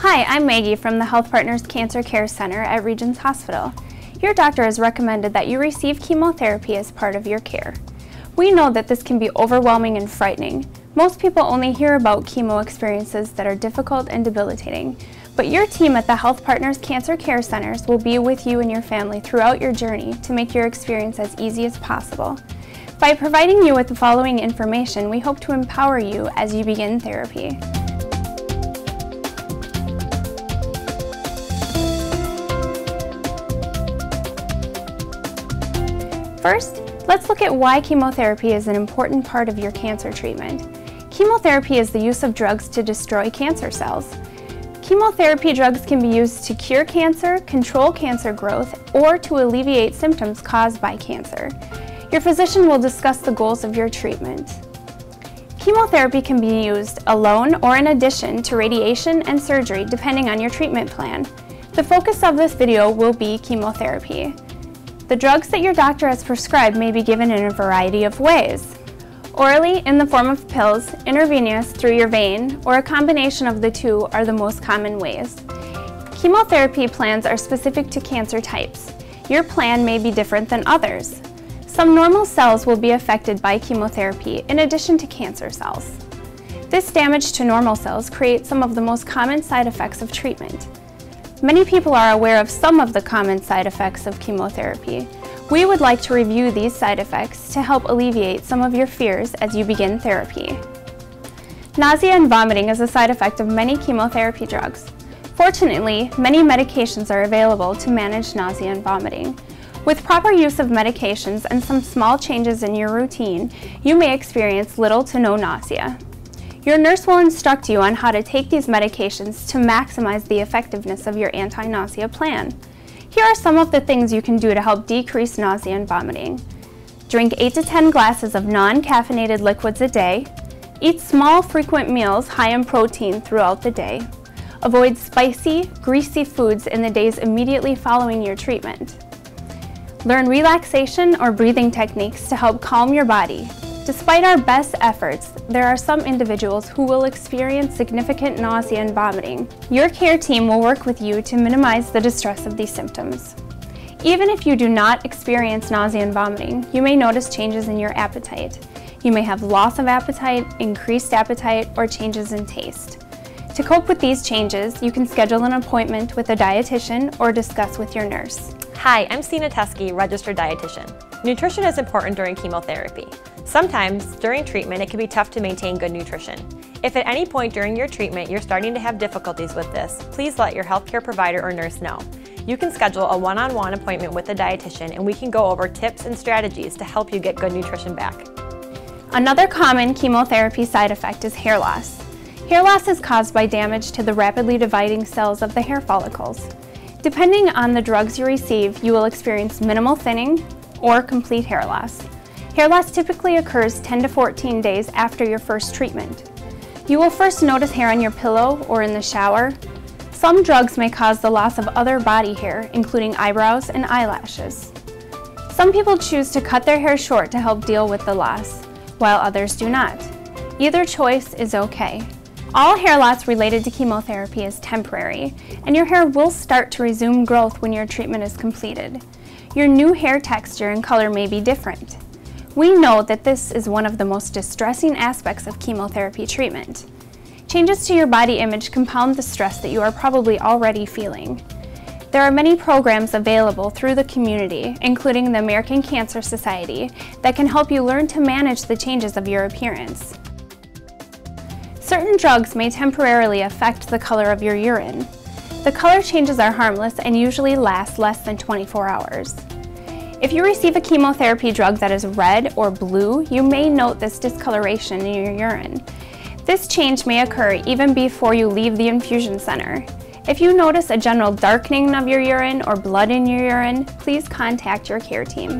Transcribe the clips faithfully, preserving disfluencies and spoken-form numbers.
Hi, I'm Maggie from the Health Partners Cancer Care Center at Regions Hospital. Your doctor has recommended that you receive chemotherapy as part of your care. We know that this can be overwhelming and frightening. Most people only hear about chemo experiences that are difficult and debilitating, but your team at the Health Partners Cancer Care Centers will be with you and your family throughout your journey to make your experience as easy as possible. By providing you with the following information, we hope to empower you as you begin therapy. First, let's look at why chemotherapy is an important part of your cancer treatment. Chemotherapy is the use of drugs to destroy cancer cells. Chemotherapy drugs can be used to cure cancer, control cancer growth, or to alleviate symptoms caused by cancer. Your physician will discuss the goals of your treatment. Chemotherapy can be used alone or in addition to radiation and surgery depending on your treatment plan. The focus of this video will be chemotherapy. The drugs that your doctor has prescribed may be given in a variety of ways. Orally, in the form of pills, intravenous through your vein, or a combination of the two are the most common ways. Chemotherapy plans are specific to cancer types. Your plan may be different than others. Some normal cells will be affected by chemotherapy in addition to cancer cells. This damage to normal cells creates some of the most common side effects of treatment. Many people are aware of some of the common side effects of chemotherapy. We would like to review these side effects to help alleviate some of your fears as you begin therapy. Nausea and vomiting is a side effect of many chemotherapy drugs. Fortunately, many medications are available to manage nausea and vomiting. With proper use of medications and some small changes in your routine, you may experience little to no nausea. Your nurse will instruct you on how to take these medications to maximize the effectiveness of your anti-nausea plan. Here are some of the things you can do to help decrease nausea and vomiting. Drink eight to ten glasses of non-caffeinated liquids a day. Eat small, frequent meals high in protein throughout the day. Avoid spicy, greasy foods in the days immediately following your treatment. Learn relaxation or breathing techniques to help calm your body. Despite our best efforts, there are some individuals who will experience significant nausea and vomiting. Your care team will work with you to minimize the distress of these symptoms. Even if you do not experience nausea and vomiting, you may notice changes in your appetite. You may have loss of appetite, increased appetite, or changes in taste. To cope with these changes, you can schedule an appointment with a dietitian or discuss with your nurse. Hi, I'm Sina Teskey, registered dietitian. Nutrition is important during chemotherapy. Sometimes, during treatment, it can be tough to maintain good nutrition. If at any point during your treatment you're starting to have difficulties with this, please let your healthcare provider or nurse know. You can schedule a one-on-one appointment with a dietitian and we can go over tips and strategies to help you get good nutrition back. Another common chemotherapy side effect is hair loss. Hair loss is caused by damage to the rapidly dividing cells of the hair follicles. Depending on the drugs you receive, you will experience minimal thinning or complete hair loss. Hair loss typically occurs ten to fourteen days after your first treatment. You will first notice hair on your pillow or in the shower. Some drugs may cause the loss of other body hair, including eyebrows and eyelashes. Some people choose to cut their hair short to help deal with the loss, while others do not. Either choice is okay. All hair loss related to chemotherapy is temporary, and your hair will start to resume growth when your treatment is completed. Your new hair texture and color may be different. We know that this is one of the most distressing aspects of chemotherapy treatment. Changes to your body image compound the stress that you are probably already feeling. There are many programs available through the community, including the American Cancer Society, that can help you learn to manage the changes of your appearance. Certain drugs may temporarily affect the color of your urine. The color changes are harmless and usually last less than twenty-four hours. If you receive a chemotherapy drug that is red or blue, you may note this discoloration in your urine. This change may occur even before you leave the infusion center. If you notice a general darkening of your urine or blood in your urine, please contact your care team.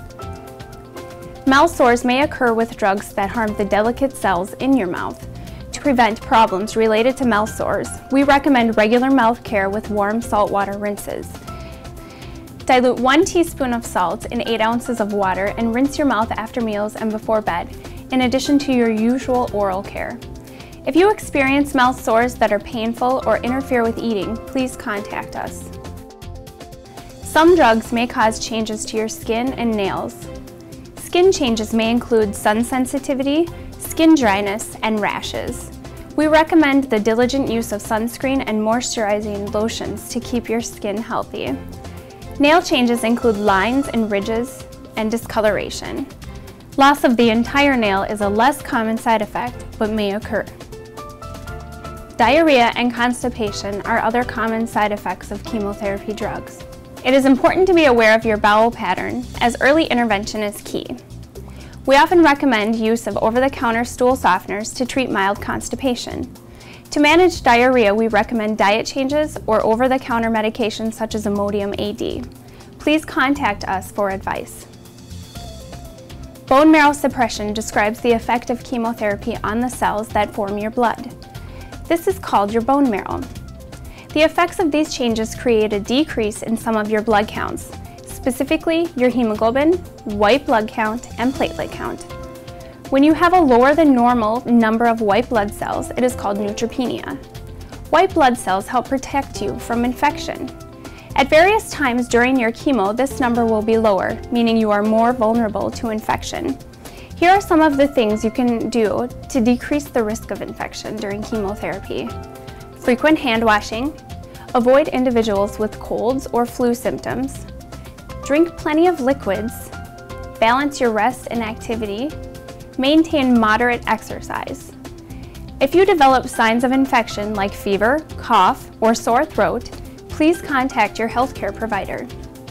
Mouth sores may occur with drugs that harm the delicate cells in your mouth. To prevent problems related to mouth sores, we recommend regular mouth care with warm saltwater rinses. Dilute one teaspoon of salt in eight ounces of water and rinse your mouth after meals and before bed, in addition to your usual oral care. If you experience mouth sores that are painful or interfere with eating, please contact us. Some drugs may cause changes to your skin and nails. Skin changes may include sun sensitivity, skin dryness, and rashes. We recommend the diligent use of sunscreen and moisturizing lotions to keep your skin healthy. Nail changes include lines and ridges and discoloration. Loss of the entire nail is a less common side effect, but may occur. Diarrhea and constipation are other common side effects of chemotherapy drugs. It is important to be aware of your bowel pattern, as early intervention is key. We often recommend use of over-the-counter stool softeners to treat mild constipation. To manage diarrhea, we recommend diet changes or over-the-counter medications such as Imodium A D. Please contact us for advice. Bone marrow suppression describes the effect of chemotherapy on the cells that form your blood. This is called your bone marrow. The effects of these changes create a decrease in some of your blood counts, specifically your hemoglobin, white blood count, and platelet count. When you have a lower than normal number of white blood cells, it is called neutropenia. White blood cells help protect you from infection. At various times during your chemo, this number will be lower, meaning you are more vulnerable to infection. Here are some of the things you can do to decrease the risk of infection during chemotherapy. Frequent hand washing, avoid individuals with colds or flu symptoms, drink plenty of liquids, balance your rest and activity, maintain moderate exercise. If you develop signs of infection like fever, cough, or sore throat, please contact your healthcare provider.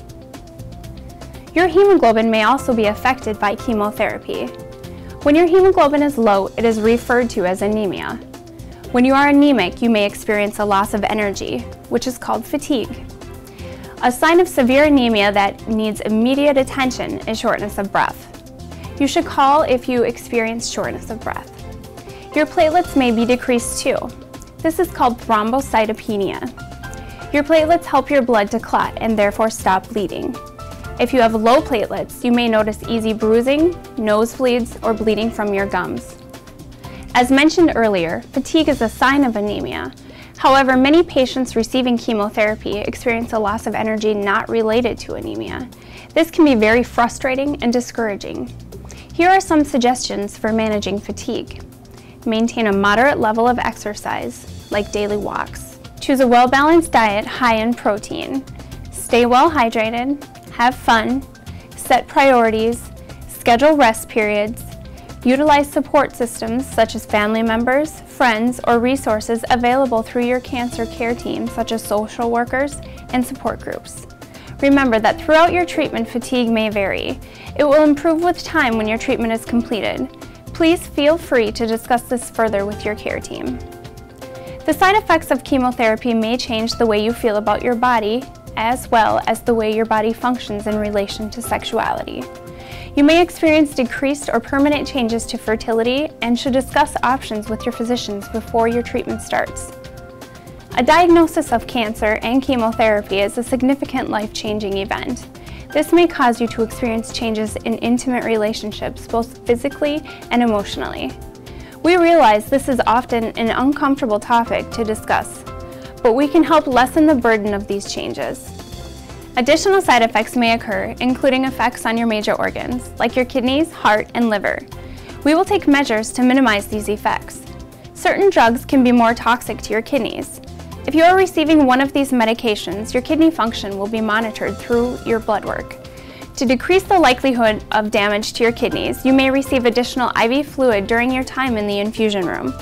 Your hemoglobin may also be affected by chemotherapy. When your hemoglobin is low, it is referred to as anemia. When you are anemic, you may experience a loss of energy, which is called fatigue. A sign of severe anemia that needs immediate attention is shortness of breath. You should call if you experience shortness of breath. Your platelets may be decreased too. This is called thrombocytopenia. Your platelets help your blood to clot and therefore stop bleeding. If you have low platelets, you may notice easy bruising, nosebleeds, or bleeding from your gums. As mentioned earlier, fatigue is a sign of anemia. However, many patients receiving chemotherapy experience a loss of energy not related to anemia. This can be very frustrating and discouraging. Here are some suggestions for managing fatigue. Maintain a moderate level of exercise, like daily walks. Choose a well-balanced diet high in protein. Stay well hydrated. Have fun, set priorities, schedule rest periods, utilize support systems such as family members, friends, or resources available through your cancer care team such as social workers and support groups. Remember that throughout your treatment, fatigue may vary. It will improve with time when your treatment is completed. Please feel free to discuss this further with your care team. The side effects of chemotherapy may change the way you feel about your body, as well as the way your body functions in relation to sexuality. You may experience decreased or permanent changes to fertility and should discuss options with your physicians before your treatment starts. A diagnosis of cancer and chemotherapy is a significant life-changing event. This may cause you to experience changes in intimate relationships, both physically and emotionally. We realize this is often an uncomfortable topic to discuss, but we can help lessen the burden of these changes. Additional side effects may occur, including effects on your major organs, like your kidneys, heart, and liver. We will take measures to minimize these effects. Certain drugs can be more toxic to your kidneys. If you are receiving one of these medications, your kidney function will be monitored through your blood work. To decrease the likelihood of damage to your kidneys, you may receive additional I V fluid during your time in the infusion room.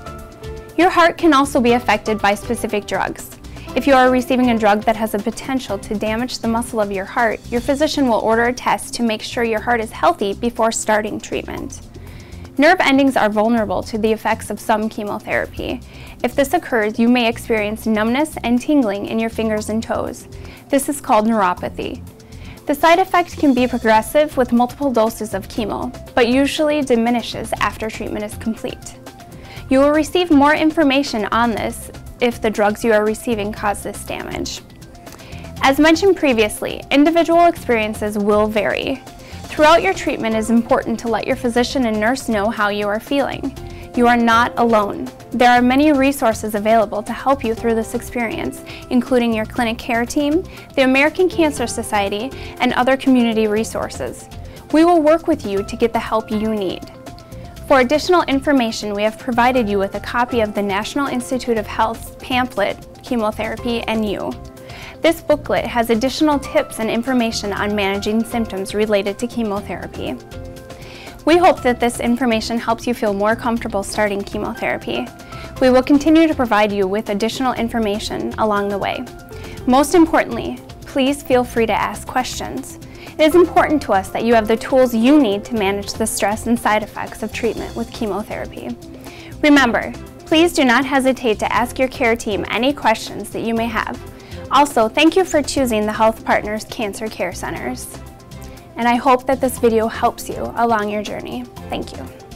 Your heart can also be affected by specific drugs. If you are receiving a drug that has a potential to damage the muscle of your heart, your physician will order a test to make sure your heart is healthy before starting treatment. Nerve endings are vulnerable to the effects of some chemotherapy. If this occurs, you may experience numbness and tingling in your fingers and toes. This is called neuropathy. The side effect can be progressive with multiple doses of chemo, but usually diminishes after treatment is complete. You will receive more information on this if the drugs you are receiving cause this damage. As mentioned previously, individual experiences will vary. Throughout your treatment, it is important to let your physician and nurse know how you are feeling. You are not alone. There are many resources available to help you through this experience, including your clinic care team, the American Cancer Society, and other community resources. We will work with you to get the help you need. For additional information, we have provided you with a copy of the National Institute of Health's pamphlet, Chemotherapy and You. This booklet has additional tips and information on managing symptoms related to chemotherapy. We hope that this information helps you feel more comfortable starting chemotherapy. We will continue to provide you with additional information along the way. Most importantly, please feel free to ask questions. It is important to us that you have the tools you need to manage the stress and side effects of treatment with chemotherapy. Remember, please do not hesitate to ask your care team any questions that you may have. Also, thank you for choosing the Health Partners Cancer Care Centers. And I hope that this video helps you along your journey. Thank you.